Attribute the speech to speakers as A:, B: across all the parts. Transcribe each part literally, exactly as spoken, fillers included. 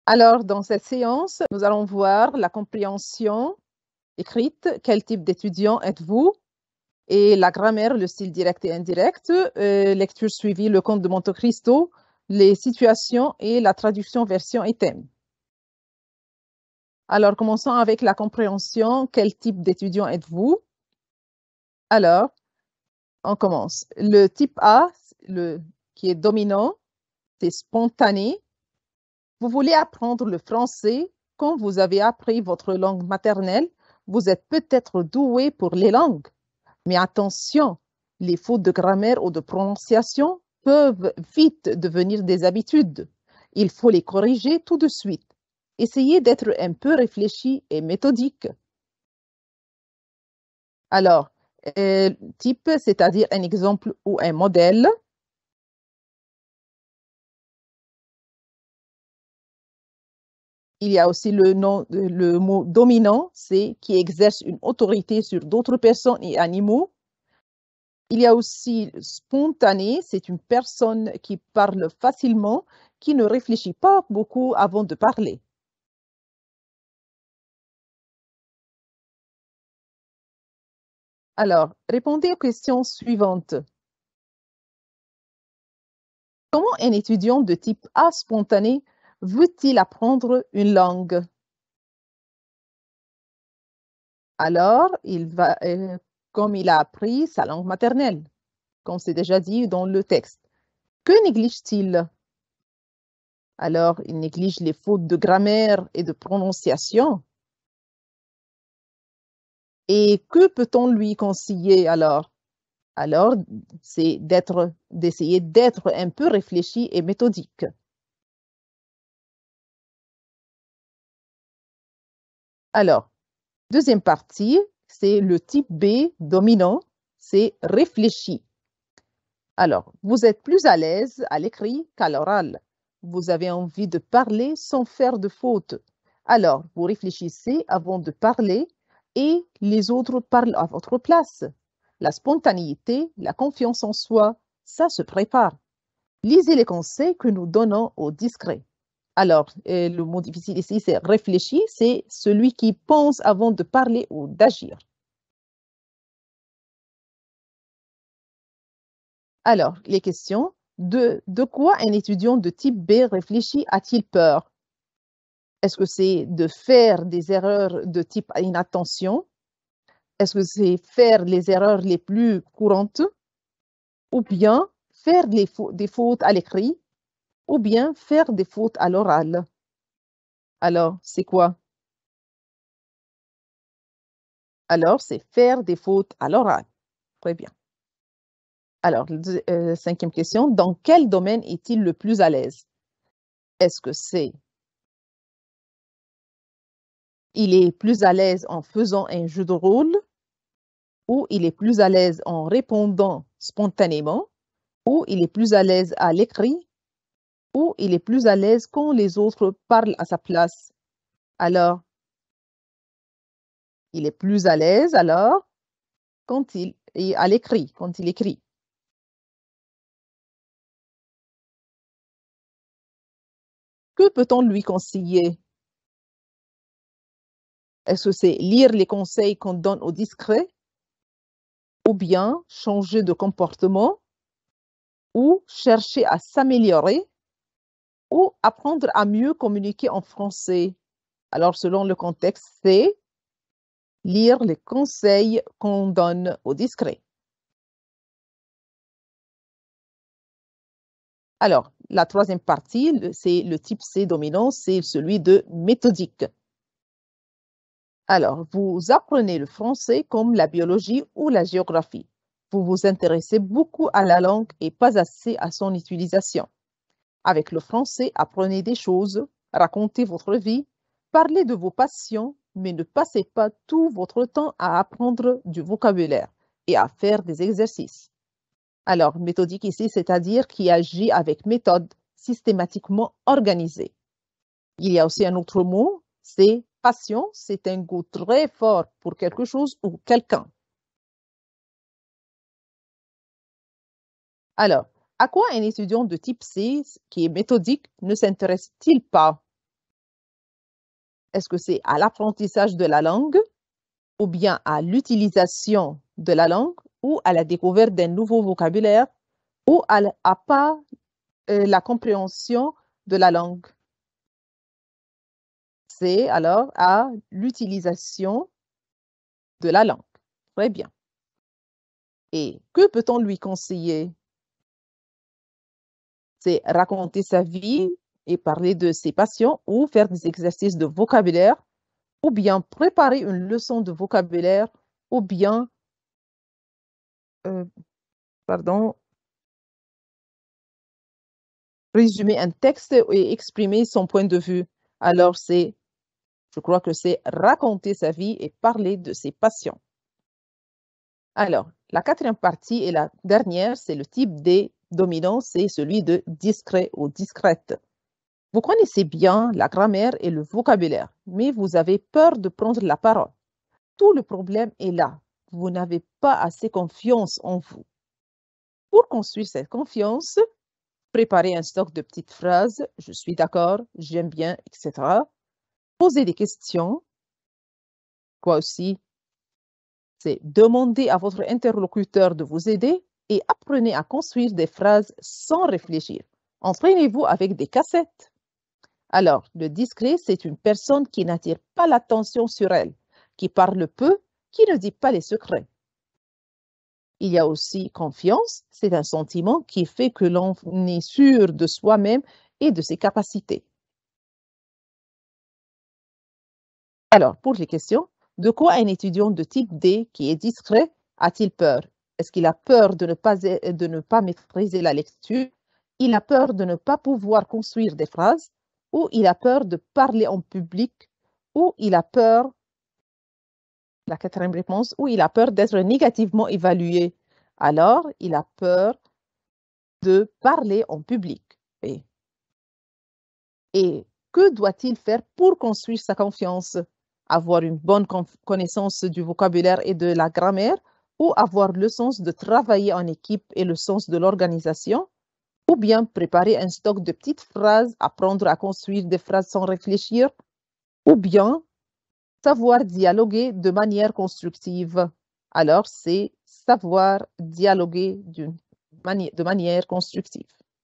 A: Alors, dans cette séance, nous allons voir la compréhension écrite, quel type d'étudiant êtes-vous, et la grammaire, le style direct et indirect, euh, lecture suivie, le conte de Monte Cristo, les situations et la traduction version et thème. Alors, commençons avec la compréhension, quel type d'étudiant êtes-vous? Alors, on commence. Le type A, le, qui est dominant, c'est spontané. Vous voulez apprendre le français quand vous avez appris votre langue maternelle. Vous êtes peut-être doué pour les langues. Mais attention, les fautes de grammaire ou de prononciation peuvent vite devenir des habitudes. Il faut les corriger tout de suite. Essayez d'être un peu réfléchi et méthodique. Alors, euh, type, c'est-à-dire un exemple ou un modèle. Il y a aussi le, nom, le mot dominant, c'est qui exerce une autorité sur d'autres personnes et animaux. Il y a aussi spontané, c'est une personne qui parle facilement, qui ne réfléchit pas beaucoup avant de parler. Alors, répondez aux questions suivantes. Comment un étudiant de type A spontané veut-il apprendre une langue? Alors, il va, euh, comme il a appris sa langue maternelle, comme c'est déjà dit dans le texte. Que néglige-t-il? Alors, il néglige les fautes de grammaire et de prononciation. Et que peut-on lui conseiller alors? Alors, c'est d'être, d'essayer d'être un peu réfléchi et méthodique. Alors, deuxième partie, c'est le type B dominant, c'est réfléchi. Alors, vous êtes plus à l'aise à l'écrit qu'à l'oral. Vous avez envie de parler sans faire de faute. Alors, vous réfléchissez avant de parler et les autres parlent à votre place. La spontanéité, la confiance en soi, ça se prépare. Lisez les conseils que nous donnons aux discrets. Alors, euh, le mot difficile ici, c'est réfléchir, c'est celui qui pense avant de parler ou d'agir. Alors, les questions. De, de quoi un étudiant de type B réfléchit a-t-il peur? Est-ce que c'est de faire des erreurs de type inattention? Est-ce que c'est faire les erreurs les plus courantes? Ou bien faire les fa des fautes à l'écrit? Ou bien faire des fautes à l'oral? Alors, c'est quoi? Alors, c'est faire des fautes à l'oral. Très bien. Alors, euh, cinquième question. Dans quel domaine est-il le plus à l'aise? Est-ce que c'est il est plus à l'aise en faisant un jeu de rôle, ou il est plus à l'aise en répondant spontanément, ou il est plus à l'aise à l'écrit, ou il est plus à l'aise quand les autres parlent à sa place. Alors, il est plus à l'aise alors quand il est à l'écrit, quand il écrit. Que peut-on lui conseiller? Est-ce que c'est lire les conseils qu'on donne au discret, ou bien changer de comportement, ou chercher à s'améliorer, ou apprendre à mieux communiquer en français? Alors, selon le contexte, c'est lire les conseils qu'on donne au discret. Alors, la troisième partie, c'est le type C dominant, c'est celui de méthodique. Alors, vous apprenez le français comme la biologie ou la géographie. Vous vous intéressez beaucoup à la langue et pas assez à son utilisation. Avec le français, apprenez des choses, racontez votre vie, parlez de vos passions, mais ne passez pas tout votre temps à apprendre du vocabulaire et à faire des exercices. Alors, méthodique ici, c'est-à-dire qui agit avec méthode, systématiquement organisée. Il y a aussi un autre mot, c'est passion, c'est un goût très fort pour quelque chose ou quelqu'un. Alors, à quoi un étudiant de type C, qui est méthodique, ne s'intéresse-t-il pas? Est-ce que c'est à l'apprentissage de la langue, ou bien à l'utilisation de la langue, ou à la découverte d'un nouveau vocabulaire, ou à, à pas euh, la compréhension de la langue? C'est alors à l'utilisation de la langue. Très bien. Et que peut-on lui conseiller? C'est raconter sa vie et parler de ses passions, ou faire des exercices de vocabulaire, ou bien préparer une leçon de vocabulaire, ou bien, euh, pardon, résumer un texte et exprimer son point de vue. Alors, c'est, je crois que c'est raconter sa vie et parler de ses passions. Alors, la quatrième partie et la dernière, c'est le type D dominant, c'est celui de discret ou discrète. Vous connaissez bien la grammaire et le vocabulaire, mais vous avez peur de prendre la parole. Tout le problème est là. Vous n'avez pas assez confiance en vous. Pour construire cette confiance, préparez un stock de petites phrases, je suis d'accord, j'aime bien, et cetera. Posez des questions. Quoi aussi? C'est demander à votre interlocuteur de vous aider et apprenez à construire des phrases sans réfléchir. Entraînez-vous avec des cassettes. Alors, le discret, c'est une personne qui n'attire pas l'attention sur elle, qui parle peu, qui ne dit pas les secrets. Il y a aussi confiance, c'est un sentiment qui fait que l'on est sûr de soi-même et de ses capacités. Alors, pour les questions, de quoi un étudiant de type D qui est discret a-t-il peur? Est-ce qu'il a peur de ne, pas, de ne pas maîtriser la lecture? Il a peur de ne pas pouvoir construire des phrases? Ou il a peur de parler en public? Ou il a peur, la quatrième réponse, ou il a peur d'être négativement évalué? Alors, il a peur de parler en public. Et, et que doit-il faire pour construire sa confiance? Avoir une bonne connaissance du vocabulaire et de la grammaire, ou avoir le sens de travailler en équipe et le sens de l'organisation, ou bien préparer un stock de petites phrases, apprendre à construire des phrases sans réfléchir, ou bien savoir dialoguer de manière constructive. Alors, c'est savoir dialoguer d'une mani- de manière constructive.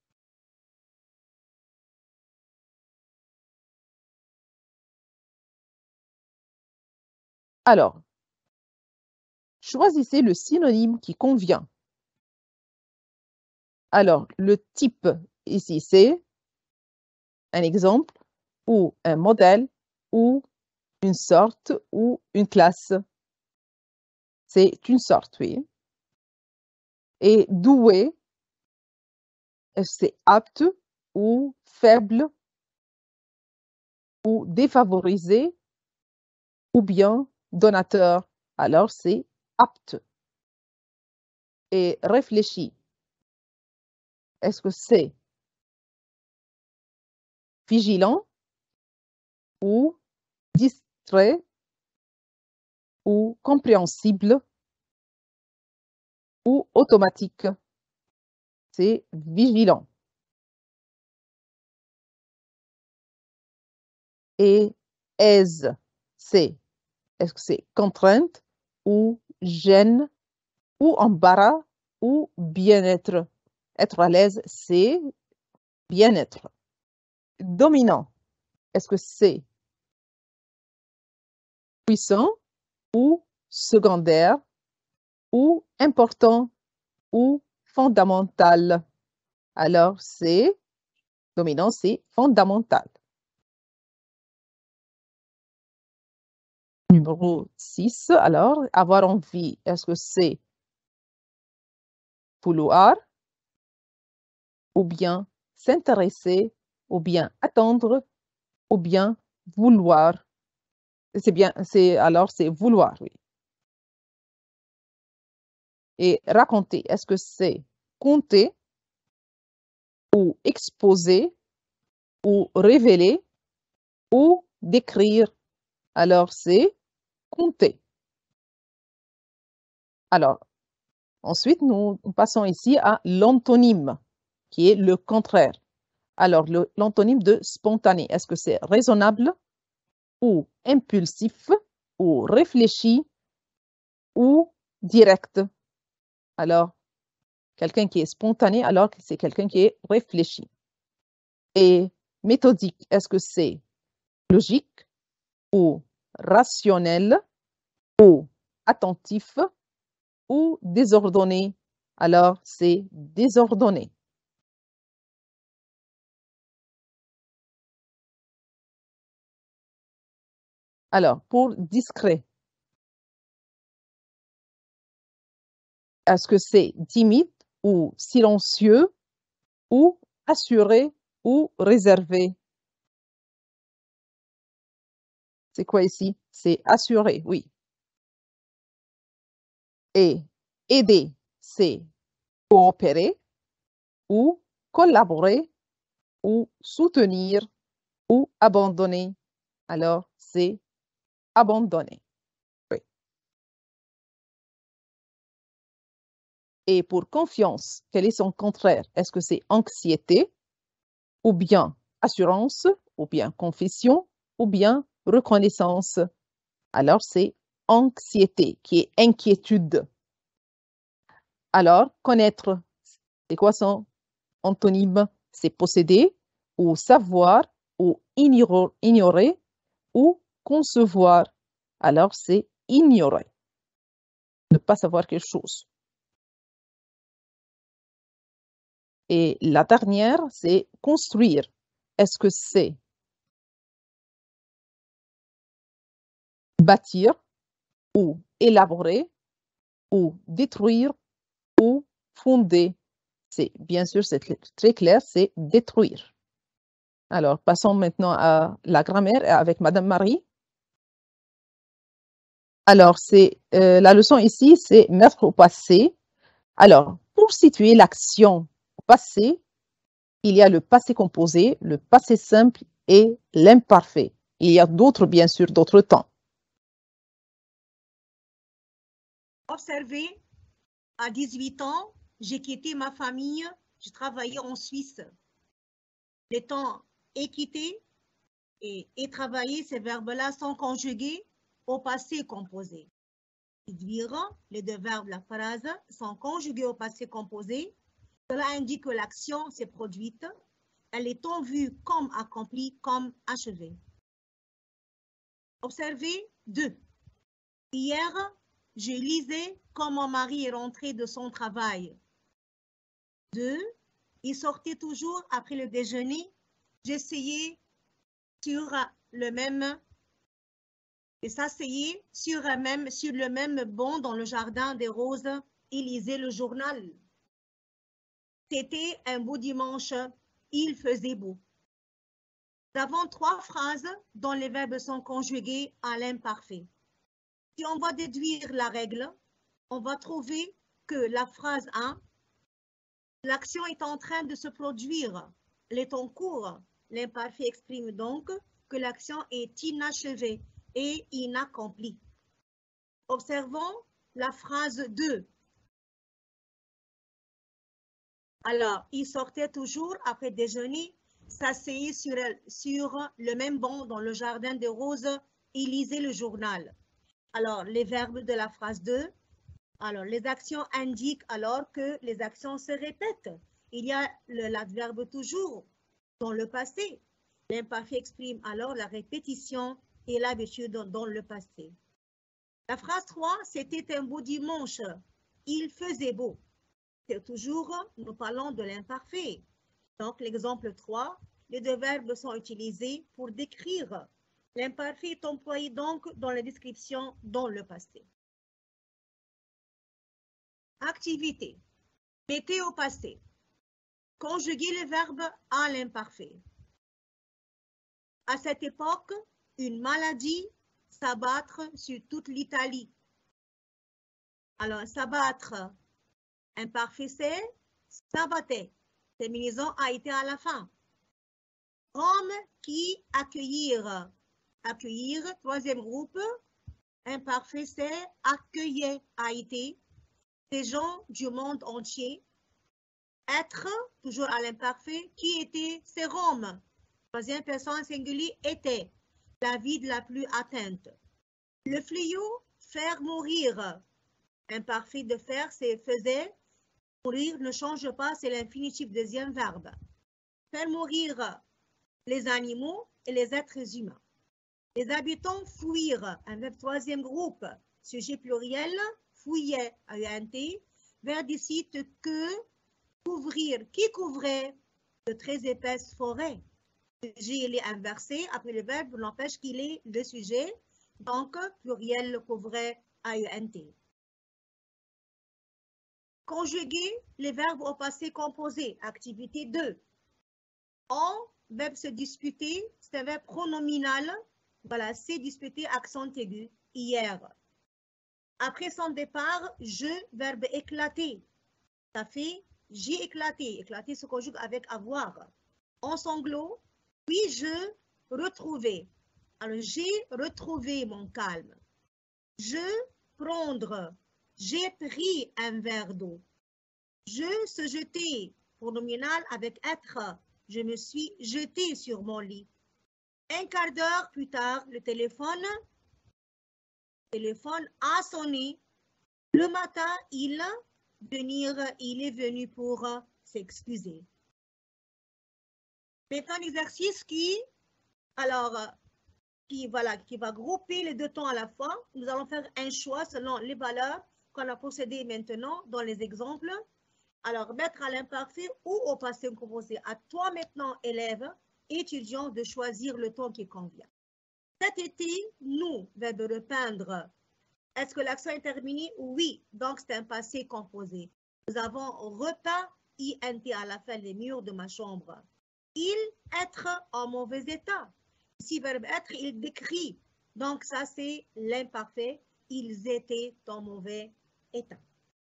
A: Alors, choisissez le synonyme qui convient. Alors, le type ici, c'est un exemple, ou un modèle, ou une sorte, ou une classe. C'est une sorte, oui. Et doué, c'est apte, ou faible, ou défavorisé, ou bien donateur. Alors, c'est apte. Et réfléchi. Est-ce que c'est vigilant, ou distrait, ou compréhensible, ou automatique? C'est vigilant. Et aise, c'est, est-ce que c'est contrainte, ou gêne, ou embarras, ou bien-être? Être à l'aise, c'est bien-être. Dominant, est-ce que c'est puissant, ou secondaire, ou important, ou fondamental? Alors, c'est dominant, c'est fondamental. Numéro six, alors, avoir envie, est-ce que c'est vouloir, ou bien s'intéresser, ou bien attendre, ou bien vouloir? C'est bien, c'est alors c'est vouloir, oui. Et raconter, est-ce que c'est conter, ou exposer, ou révéler, ou décrire? Alors, c'est conter. Alors, ensuite, nous passons ici à l'antonyme, qui est le contraire. Alors, l'antonyme de spontané, est-ce que c'est raisonnable, ou impulsif, ou réfléchi, ou direct. Alors, quelqu'un qui est spontané, alors que c'est quelqu'un qui est réfléchi. Et méthodique, est-ce que c'est logique ou rationnel ou attentif ou désordonné? Alors, c'est désordonné. Alors, pour discret, est-ce que c'est timide ou silencieux ou assuré ou réservé? C'est quoi ici? C'est assuré, oui. Et aider, c'est coopérer ou collaborer ou soutenir ou abandonner. Alors, c'est abandonner. Oui. Et pour confiance, quel est son contraire? Est-ce que c'est anxiété ou bien assurance ou bien confession ou bien reconnaissance? Alors, c'est anxiété qui est inquiétude. Alors, connaître, c'est quoi son antonyme? C'est posséder ou savoir ou ignorer, ignorer ou concevoir. Alors, c'est ignorer. Ne pas savoir quelque chose. Et la dernière, c'est construire. Est-ce que c'est bâtir ou élaborer ou détruire ou fonder? C'est bien sûr, c'est très clair, c'est détruire. Alors, passons maintenant à la grammaire avec Madame Marie. Alors, c'est euh, la leçon ici, c'est mettre au passé. Alors, pour situer l'action au passé, il y a le passé composé, le passé simple et l'imparfait. Il y a d'autres, bien sûr, d'autres temps.
B: Observez, à dix-huit ans, j'ai quitté ma famille, je travaillais en Suisse. Les temps est quitté et, et travailler, ces verbes-là sont conjugués au passé composé. Dire, les deux verbes de la phrase sont conjugués au passé composé. Cela indique que l'action s'est produite. Elle est tant vue comme accomplie, comme achevée. Observez deux. Hier, je lisais quand mon mari est rentré de son travail. Deux. Il sortait toujours après le déjeuner. J'essayais sur le même et s'asseyait sur, même, sur le même banc dans le jardin des roses. Il lisait le journal. C'était un beau dimanche. Il faisait beau. Nous avons trois phrases dont les verbes sont conjugués à l'imparfait. Si on va déduire la règle, on va trouver que la phrase un, l'action est en train de se produire, elle est en cours. L'imparfait exprime donc que l'action est inachevée et inaccomplie. Observons la phrase deux. Alors, il sortait toujours après déjeuner, s'asseyait sur, sur le même banc dans le jardin des roses, il lisait le journal. Alors, les verbes de la phrase deux, alors les actions indiquent alors que les actions se répètent. Il y a l'adverbe toujours dans le passé. L'imparfait exprime alors la répétition et l'habitude dans, dans le passé. La phrase trois, c'était un beau dimanche. Il faisait beau. C'est toujours, nous parlons de l'imparfait. Donc, l'exemple trois, les deux verbes sont utilisés pour décrire. L'imparfait est employé donc dans la description dans le passé. Activité. Mettez au passé. Conjuguez les verbes à l'imparfait. À cette époque, une maladie s'abattre sur toute l'Italie. Alors, s'abattre, imparfait c'est s'abattait. Terminaison a été à la fin. Rome qui accueillir. Accueillir, troisième groupe. Imparfait c'est accueillait a été. Des gens du monde entier. Être, toujours à l'imparfait, qui était, c'est Rome. Troisième personne singulier était. la ville la plus atteinte. Le fléau, faire mourir. Imparfait de faire, c'est faisait. Mourir ne change pas, c'est l'infinitif deuxième verbe. Faire mourir les animaux et les êtres humains. Les habitants fuir, un verbe troisième groupe, sujet pluriel, fouillait, A U N T, verbe du site que, couvrir, qui couvrait de très épaisses forêts. Le sujet il est inversé, après le verbe n'empêche qu'il est le sujet, donc pluriel couvrait, A U N T. Conjuguer les verbes au passé composé, activité deux. En, verbe se disputer, c'est un verbe pronominal. Voilà, c'est disputer, accent aigu, hier. Après son départ, je, verbe éclater. Ça fait j'ai éclaté. Éclater se conjugue avec avoir. En sanglot, puis-je retrouver. Alors, j'ai retrouvé mon calme. Je prendre. J'ai pris un verre d'eau. Je se jeter, pronominal avec être. Je me suis jeté sur mon lit. Un quart d'heure plus tard, le téléphone, téléphone a sonné. Le matin, il, venir, il est venu pour s'excuser. Maintenant, l'exercice qui, alors, qui, voilà, qui va grouper les deux temps à la fois. Nous allons faire un choix selon les valeurs qu'on a possédées maintenant dans les exemples. Alors, mettre à l'imparfait ou au passé composé. À toi maintenant, élève, étudiant, de choisir le temps qui convient. Cet été, nous, verbe repeindre. Est-ce que l'action est terminée? Oui, donc c'est un passé composé. Nous avons repeint, I N T à la fin, les murs de ma chambre. Il, être en mauvais état. Ici, verbe être, il décrit. Donc ça, c'est l'imparfait. Ils étaient en mauvais état.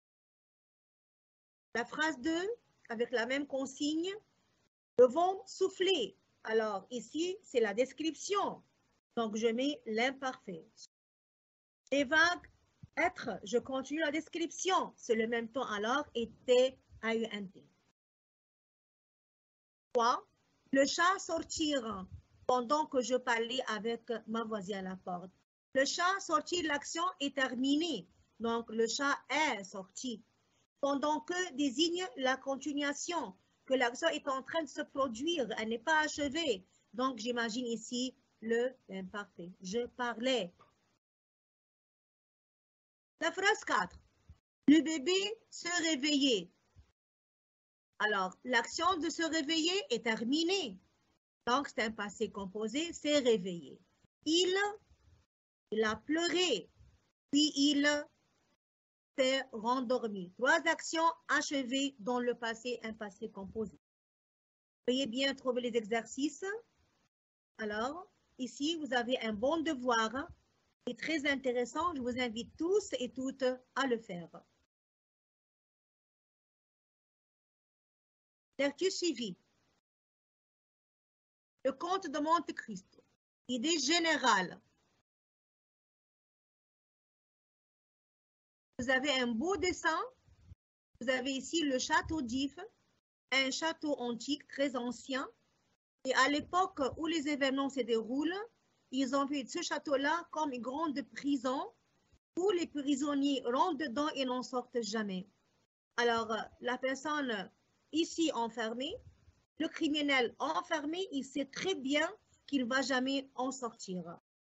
B: La phrase deux, avec la même consigne, le vent souffler. Alors ici, c'est la description. Donc je mets l'imparfait. Les vagues, être, je continue la description. C'est le même temps alors, était, A U N T. trois. Le chat sortir pendant que je parlais avec ma voisine à la porte. Le chat sortir, l'action est terminée. Donc le chat est sorti. Pendant que désigne la continuation, que l'action est en train de se produire, elle n'est pas achevée. Donc, j'imagine ici le imparfait. Je parlais. La phrase quatre. Le bébé se réveillait. Alors, l'action de se réveiller est terminée. Donc, c'est un passé composé, c'est réveillé. Il, il a pleuré, puis il s'est rendormi. Trois actions achevées dans le passé, un passé composé. Veuillez bien trouver les exercices. Alors, ici, vous avez un bon devoir. C'est très intéressant. Je vous invite tous et toutes à le faire. Lecture suivie. Le comte de Monte Cristo. Idée générale. Vous avez un beau dessin. Vous avez ici le château d'If, un château antique très ancien. Et à l'époque où les événements se déroulent, ils ont vu ce château-là comme une grande prison où les prisonniers rentrent dedans et n'en sortent jamais. Alors, la personne ici enfermée, le criminel enfermé, il sait très bien qu'il ne va jamais en sortir.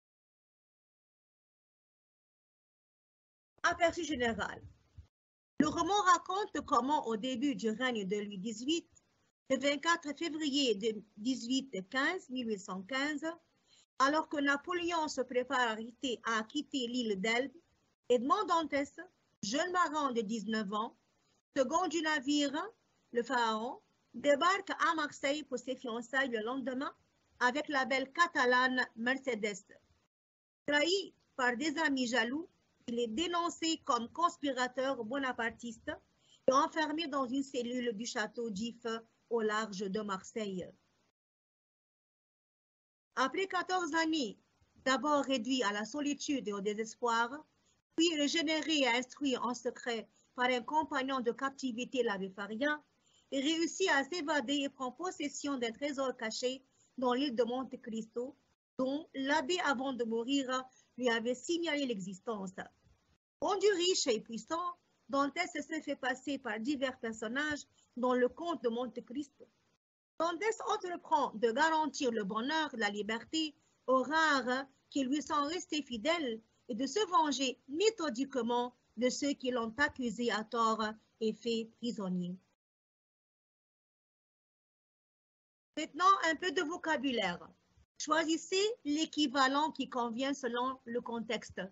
B: Aperçu général. Le roman raconte comment, au début du règne de Louis dix-huit, le vingt-quatre février de mille huit cent quinze, alors que Napoléon se prépare à quitter l'île d'Elbe, Edmond Dantès, jeune marin de dix-neuf ans, second du navire, le Pharaon, débarque à Marseille pour ses fiançailles le lendemain avec la belle catalane Mercedes. Trahi par des amis jaloux, il est dénoncé comme conspirateur bonapartiste et enfermé dans une cellule du château d'If au large de Marseille. Après quatorze années, d'abord réduit à la solitude et au désespoir, puis régénéré et instruit en secret par un compagnon de captivité, l'abbé Faria, il réussit à s'évader et prend possession d'un trésor caché dans l'île de Monte Cristo, dont l'abbé, avant de mourir, lui avait signalé l'existence. Rendu riche et puissant, Dantès se fait passer par divers personnages dans le conte de Monte Cristo. Dantès entreprend de garantir le bonheur, la liberté aux rares qui lui sont restés fidèles et de se venger méthodiquement de ceux qui l'ont accusé à tort et fait prisonnier. Maintenant, un peu de vocabulaire. Choisissez l'équivalent qui convient selon le contexte.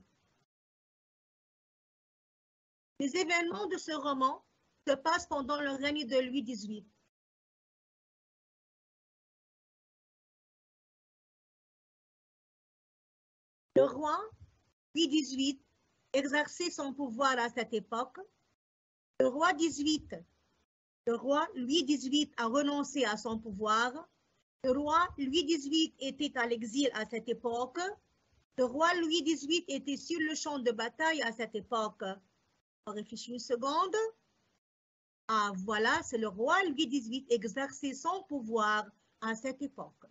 B: Les événements de ce roman se passent pendant le règne de Louis dix-huit. Le roi Louis dix-huit exerçait son pouvoir à cette époque. Le roi dix-huit, le roi Louis dix-huit a renoncé à son pouvoir. Le roi Louis dix-huit était à l'exil à cette époque. Le roi Louis dix-huit était sur le champ de bataille à cette époque. On réfléchit une seconde. Ah, voilà, c'est le roi Louis dix-huit exerçait son pouvoir à cette époque.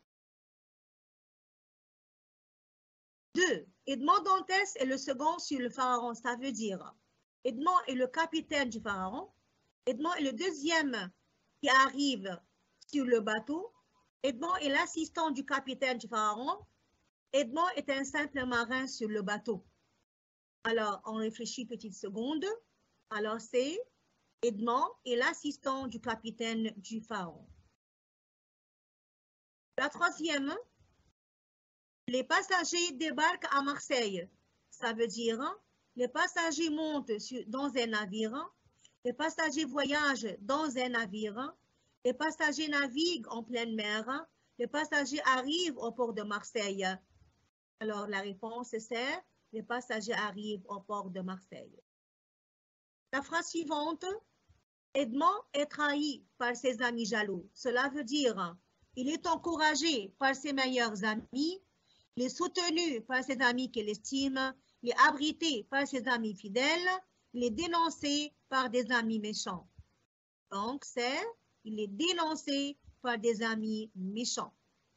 B: deux. Edmond Dantès est le second sur le pharaon, ça veut dire Edmond est le capitaine du pharaon. Edmond est le deuxième qui arrive sur le bateau. Edmond est l'assistant du capitaine du pharaon. Edmond est un simple marin sur le bateau. Alors, on réfléchit une petite seconde. Alors, c'est Edmond est l'assistant du capitaine du pharaon. La troisième, les passagers débarquent à Marseille. Ça veut dire, les passagers montent sur, dans un navire. Les passagers voyagent dans un navire. Les passagers naviguent en pleine mer. Les passagers arrivent au port de Marseille. Alors, la réponse c'est les passagers arrivent au port de Marseille. La phrase suivante, Edmond est trahi par ses amis jaloux. Cela veut dire, il est encouragé par ses meilleurs amis, il est soutenu par ses amis qu'il estime, il est abrité par ses amis fidèles, il est dénoncé par des amis méchants. Donc, c'est, il est dénoncé par des amis méchants.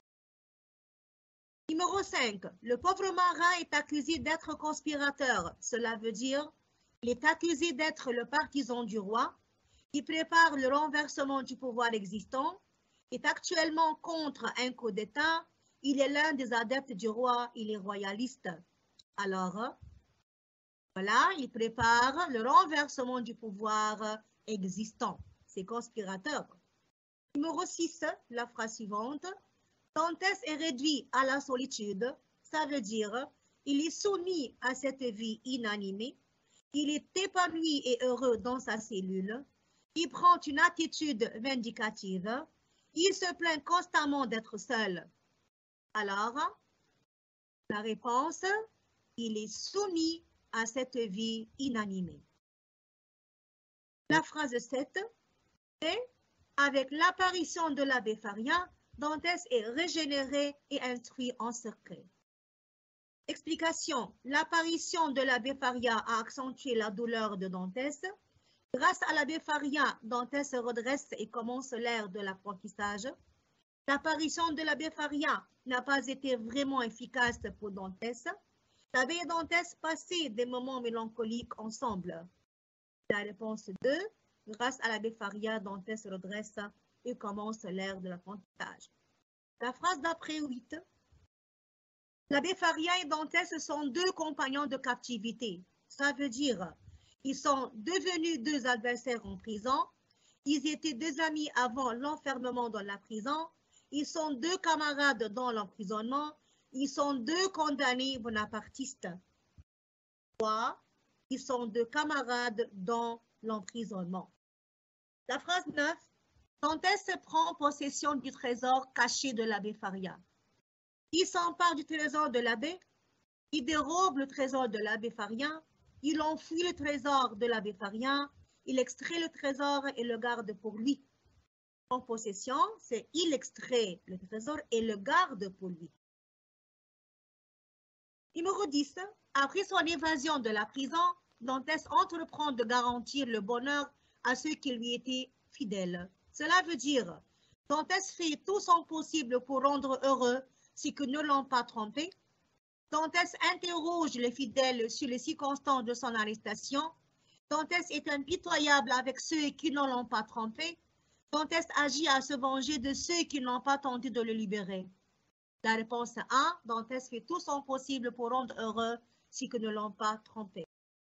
B: Numéro cinq. Le pauvre marin est accusé d'être conspirateur. Cela veut dire, il est accusé d'être le partisan du roi, il prépare le renversement du pouvoir existant, est actuellement contre un coup d'État, il est l'un des adeptes du roi, il est royaliste. Alors, voilà, il prépare le renversement du pouvoir existant. C'est conspirateur. Numéro six, la phrase suivante. Dantès est réduit à la solitude. Ça veut dire, il est soumis à cette vie inanimée. Il est épanoui et heureux dans sa cellule. Il prend une attitude vindicative. Il se plaint constamment d'être seul. Alors, la réponse, il est soumis à cette vie inanimée. La phrase sept, c'est avec l'apparition de l'abbé Faria, Dantès est régénéré et instruit en secret. Explication. L'apparition de l'abbé Faria a accentué la douleur de Dantès. Grâce à l'abbé Faria, Dantès se redresse et commence l'ère de l'apprentissage. L'apparition de l'abbé Faria n'a pas été vraiment efficace pour Dantès. L'abbé et Dantès passaient des moments mélancoliques ensemble. La réponse deux. Grâce à l'abbé Faria, Dantès se redresse et commence l'ère de l'apprentissage. La phrase d'après huit. L'abbé Faria et Dantès sont deux compagnons de captivité. Ça veut dire ils sont devenus deux adversaires en prison. Ils étaient deux amis avant l'enfermement dans la prison. Ils sont deux camarades dans l'emprisonnement. Ils sont deux condamnés bonapartistes. Trois, ils sont deux camarades dans l'emprisonnement. La phrase neuf. Dantès prend possession du trésor caché de l'abbé Faria. Il s'empare du trésor de l'abbé. Il dérobe le trésor de l'abbé Faria. Il enfouit le trésor de l'abbé Faria. Il extrait le trésor et le garde pour lui. En possession, c'est il extrait le trésor et le garde pour lui. Numéro dix. Après son évasion de la prison, Dantès entreprend de garantir le bonheur à ceux qui lui étaient fidèles. Cela veut dire, Dantès fait tout son possible pour rendre heureux ceux qui ne l'ont pas trompé. Dantès interroge les fidèles sur les circonstances de son arrestation. Dantès est impitoyable avec ceux qui ne l'ont pas trompé. Dantès agit à se venger de ceux qui n'ont pas tenté de le libérer. La réponse A, Dantès fait tout son possible pour rendre heureux ceux qui ne l'ont pas trompé.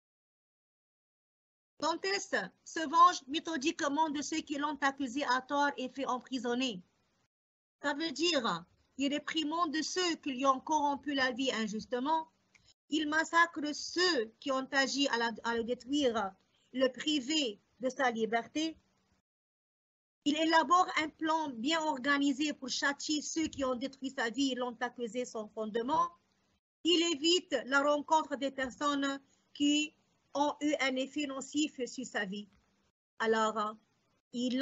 B: Dantès se venge méthodiquement de ceux qui l'ont accusé à tort et fait emprisonner. Ça veut dire, il réprimande de ceux qui lui ont corrompu la vie injustement. Il massacre ceux qui ont agi à, la, à le détruire, le priver de sa liberté. Il élabore un plan bien organisé pour châtier ceux qui ont détruit sa vie et l'ont accusé sans fondement. Il évite la rencontre des personnes qui ont eu un effet nocif sur sa vie. Alors, il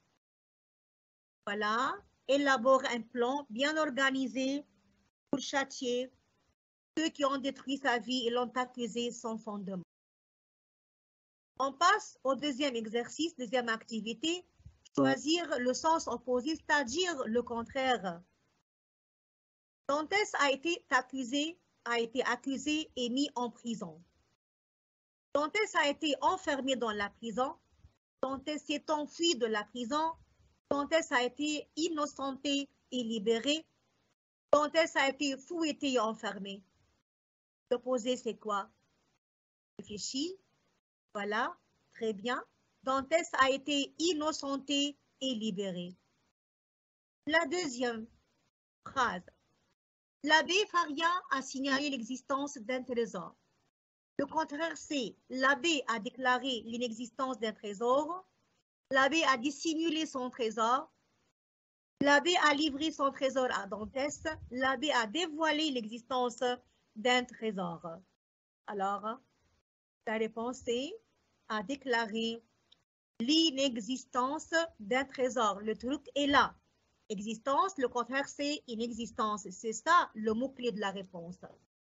B: voilà, élabore un plan bien organisé pour châtier ceux qui ont détruit sa vie et l'ont accusé sans fondement. On passe au deuxième exercice, deuxième activité, choisir le sens opposé, c'est-à-dire le contraire. Dantès a été accusé, a été accusé et mis en prison. Dantès a été enfermé dans la prison. Dantès s'est enfui de la prison. Dantès a été innocenté et libéré. Dantès a été fouetté et enfermé. L'opposé, c'est quoi? Réfléchis. Voilà, très bien. Dantès a été innocenté et libéré. La deuxième phrase. L'abbé Faria a signalé l'existence d'un trésor. Le contraire, c'est l'abbé a déclaré l'inexistence d'un trésor. L'abbé a dissimulé son trésor. L'abbé a livré son trésor à Dantès. L'abbé a dévoilé l'existence d'un trésor. Alors, la réponse est a déclaré l'inexistence d'un trésor. Le truc est là. Existence, le contraire, c'est inexistence. C'est ça le mot-clé de la réponse.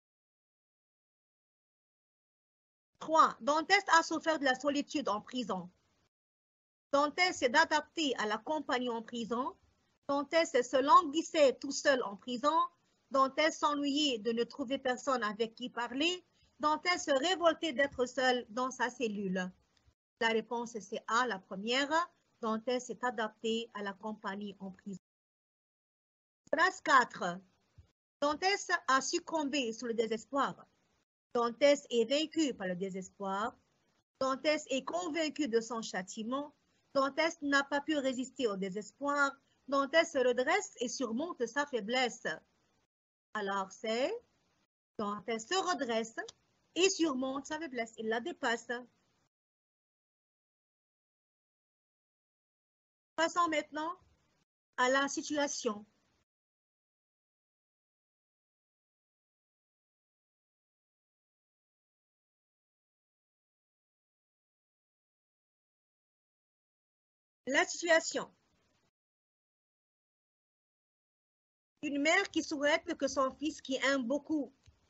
B: trois. Dantès a souffert de la solitude en prison. Dantès s'est adapté à la compagnie en prison. Dantès se languissait tout seul en prison. Dantès s'ennuyait de ne trouver personne avec qui parler. Dantès se révoltait d'être seul dans sa cellule. La réponse, c'est A, la première. Dantès s'est adapté à la compagnie en prison. Phrase quatre. Dantès a succombé sous le désespoir. Dantès est vaincu par le désespoir. Dantès est convaincu de son châtiment. Dantès n'a pas pu résister au désespoir. Dantès se redresse et surmonte sa faiblesse. Alors c'est Dantès se redresse et surmonte sa faiblesse. Il la dépasse. Passons maintenant à la situation. La situation. Une mère qui souhaite que son fils qui aime beaucoup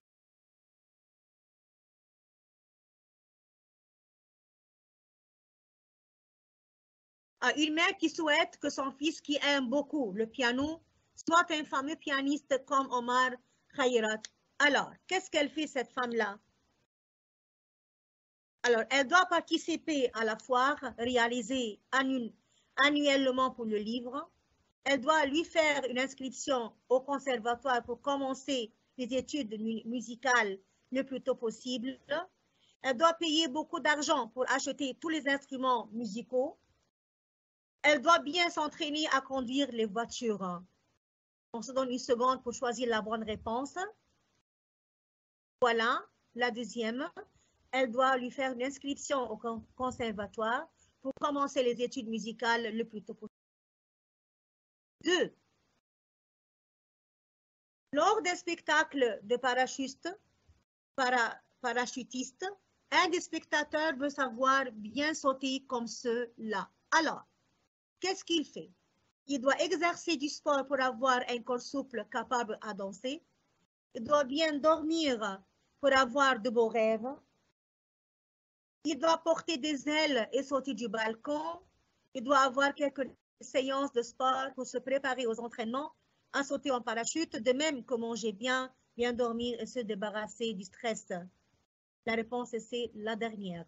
B: ah, une mère qui souhaite que son fils qui aime beaucoup le piano soit un fameux pianiste comme Omar Khayrat. Alors, qu'est-ce qu'elle fait cette femme-là? Alors, elle doit participer à la foire réalisée annu annuellement pour le livre. Elle doit lui faire une inscription au conservatoire pour commencer les études mu musicales le plus tôt possible. Elle doit payer beaucoup d'argent pour acheter tous les instruments musicaux. Elle doit bien s'entraîner à conduire les voitures. On se donne une seconde pour choisir la bonne réponse. Voilà, la deuxième. Elle doit lui faire une inscription au conservatoire pour commencer les études musicales le plus tôt possible. Deux. Lors des spectacles de parachutistes, para, parachutistes, un des spectateurs veut savoir bien sauter comme ceux-là. Alors, qu'est-ce qu'il fait? Il doit exercer du sport pour avoir un corps souple capable à danser. Il doit bien dormir pour avoir de beaux rêves. Il doit porter des ailes et sauter du balcon. Il doit avoir quelques séances de sport pour se préparer aux entraînements. à sauter en parachute, de même que manger bien, bien dormir et se débarrasser du stress. La réponse, c'est la dernière.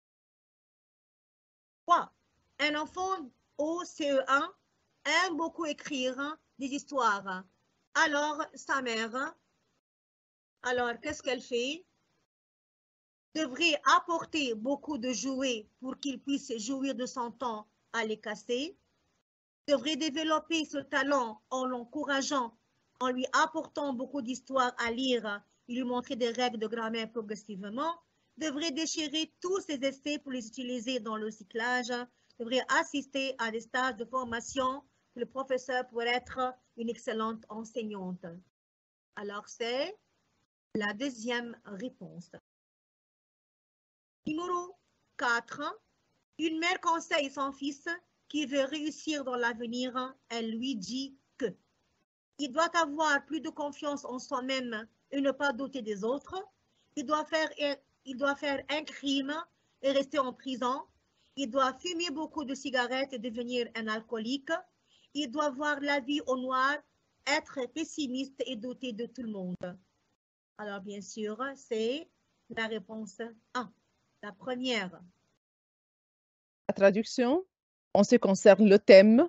B: trois. Un enfant au C E un aime beaucoup écrire des histoires. Alors, sa mère, alors qu'est-ce qu'elle fait? Devrait apporter beaucoup de jouets pour qu'il puisse jouir de son temps à les casser. Devrait développer ce talent en l'encourageant, en lui apportant beaucoup d'histoires à lire et lui montrer des règles de grammaire progressivement. Devrait déchirer tous ses essais pour les utiliser dans le cyclage. Devrait assister à des stages de formation pour le professeur pour être une excellente enseignante. Alors, c'est la deuxième réponse. Numéro quatre. Une mère conseille son fils qui veut réussir dans l'avenir. Elle lui dit que il doit avoir plus de confiance en soi-même et ne pas douter des autres. Il doit faire, il doit faire un crime et rester en prison. Il doit fumer beaucoup de cigarettes et devenir un alcoolique. Il doit voir la vie au noir, être pessimiste et douter de tout le monde. Alors, bien sûr, c'est la réponse un. La première.
A: La traduction, en ce qui concerne le thème,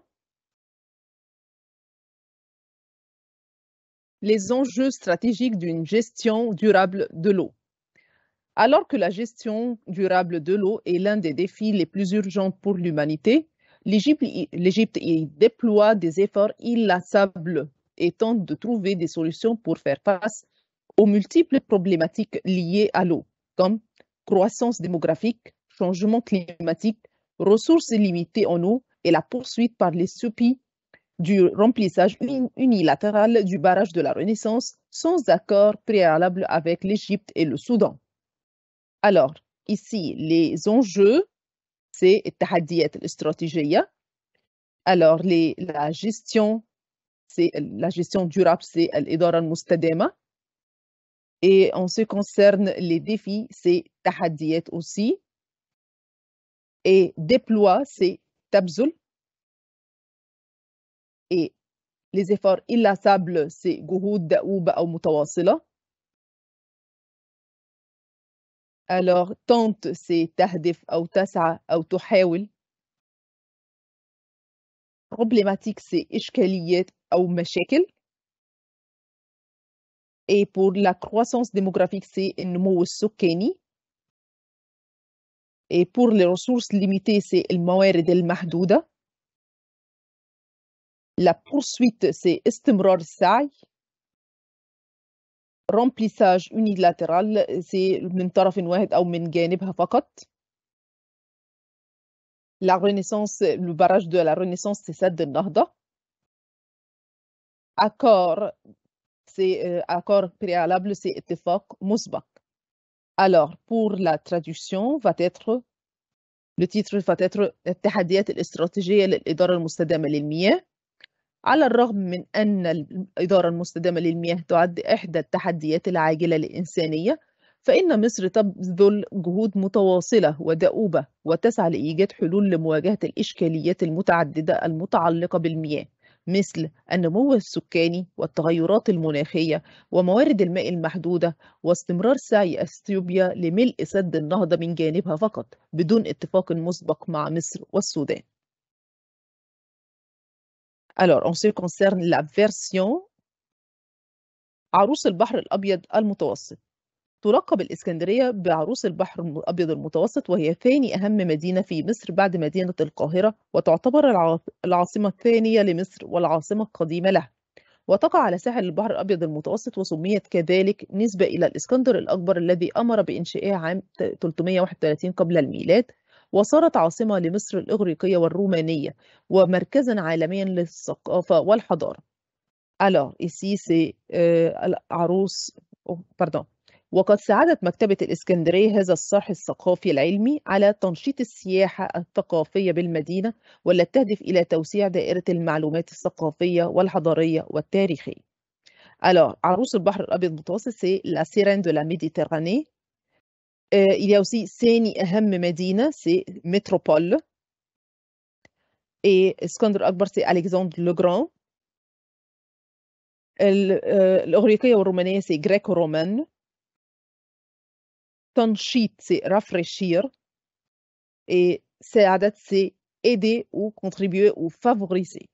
A: les enjeux stratégiques d'une gestion durable de l'eau. Alors que la gestion durable de l'eau est l'un des défis les plus urgents pour l'humanité, l'Égypte y déploie des efforts inlassables et tente de trouver des solutions pour faire face aux multiples problématiques liées à l'eau, comme croissance démographique, changement climatique, ressources limitées en eau et la poursuite par les soupis du remplissage unilatéral du barrage de la Renaissance sans accord préalable avec l'Égypte et le Soudan. Alors, ici, les enjeux, c'est التحديات الاستراتيجية. Alors, les, la gestion, c'est la gestion durable, c'est الإدارة المستدامة. Et en ce qui concerne les défis, c'est تحديات aussi. Et déploie, c'est تبذل. Et les efforts inlassables, c'est جهود دؤوبة أو متواصلة. Alors, tente, c'est تهدف أو تسعى أو تحاول. Problématique, c'est إشكاليات أو مشاكل. Et pour la croissance démographique, c'est النمو السكاني. Et pour les ressources limitées, c'est الموارد المحدودة. La poursuite, c'est استمرار السعي. Remplissage unilatéral, c'est من طرف واحد أو من جانبها فقط. La Renaissance, le barrage de la Renaissance, c'est سد النهضة. Accord, c'est euh, accord préalable, c'est اتفاق مسبق. Alors, pour la traduction, va être, le titre va être التحديات الاستراتيجية للإدارة المستدامة للمياه. على الرغم من أن الإدارة المستدامة للمياه تعد إحدى التحديات العاجلة للإنسانية، فإن مصر تبذل جهود متواصلة ودؤوبة وتسعى لإيجاد حلول لمواجهة الإشكاليات المتعددة المتعلقة بالمياه، مثل النمو السكاني والتغيرات المناخية وموارد الماء المحدودة، واستمرار سعي أثيوبيا لملء سد النهضة من جانبها فقط بدون اتفاق مسبق مع مصر والسودان. Alors, en ce qui concerne la version, عروس البحر الأبيض المتوسط. تلقب الإسكندرية بعروس البحر الأبيض المتوسط، وهي ثاني أهم مدينة في مصر بعد مدينة القاهرة، وتعتبر العاصمة الثانية لمصر والعاصمة القديمة لها. وتقع على ساحل البحر الأبيض المتوسط، وسميت كذلك نسبة إلى الإسكندر الأكبر الذي أمر بإنشائها عام ثلاثمائة وواحد وثلاثين قبل الميلاد، وصارت عاصمة لمصر الإغريقية والرومانية ومركزا عالميا للثقافة والحضارة. Alors, ici, c'est euh, عروس oh, pardon. وقد ساعدت مكتبة الإسكندرية هذا الصرح الثقافي العلمي على تنشيط السياحة الثقافية بالمدينة، والتي تهدف إلى توسيع دائرة المعلومات الثقافية والحضارية والتاريخية. Alors, عروس البحر الأبيض المتوسط, c'est la sirène de la Méditerranée. Euh, il y a aussi ثاني أهم مدينة, c'est métropole. Et Iskandar Akbar, c'est Alexandre le Grand. الإغريقية والرومانية c'est gréco-romaine. تنشيط c'est rafraîchir. Et ساعدت c'est aider ou contribuer ou favoriser.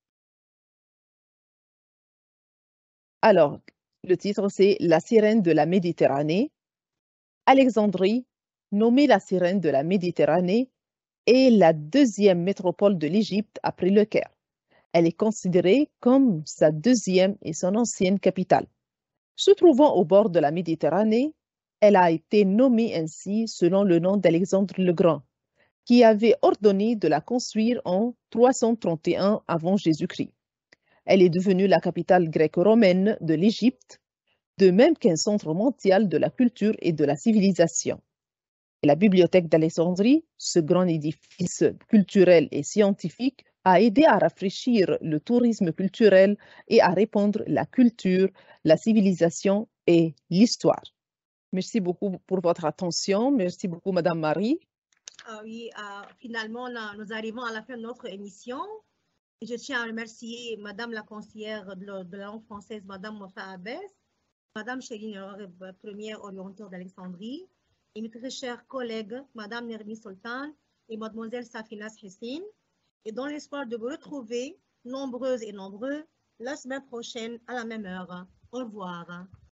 A: Alors, le titre c'est La sirène de la Méditerranée. Alexandrie, nommée la sirène de la Méditerranée, est la deuxième métropole de l'Égypte après le Caire. Elle est considérée comme sa deuxième et son ancienne capitale. Se trouvant au bord de la Méditerranée, elle a été nommée ainsi selon le nom d'Alexandre le Grand, qui avait ordonné de la construire en trois cent trente et un avant Jésus-Christ. Elle est devenue la capitale gréco-romaine de l'Égypte, de même qu'un centre mondial de la culture et de la civilisation. Et la bibliothèque d'Alexandrie, ce grand édifice culturel et scientifique, a aidé à rafraîchir le tourisme culturel et à répandre la culture, la civilisation et l'histoire. Merci beaucoup pour votre attention. Merci beaucoup, Madame Marie.
B: Ah oui, euh, finalement, là, nous arrivons à la fin de notre émission. Je tiens à remercier Madame la conseillère de la, de la langue française, Madame Mofa Abès, Madame Chéline, première orientée d'Alexandrie, et mes très chers collègues, Madame Nermi Sultan et Mademoiselle Safinas Hussein, et dans l'espoir de vous retrouver, nombreuses et nombreux, la semaine prochaine à la même heure. Au revoir.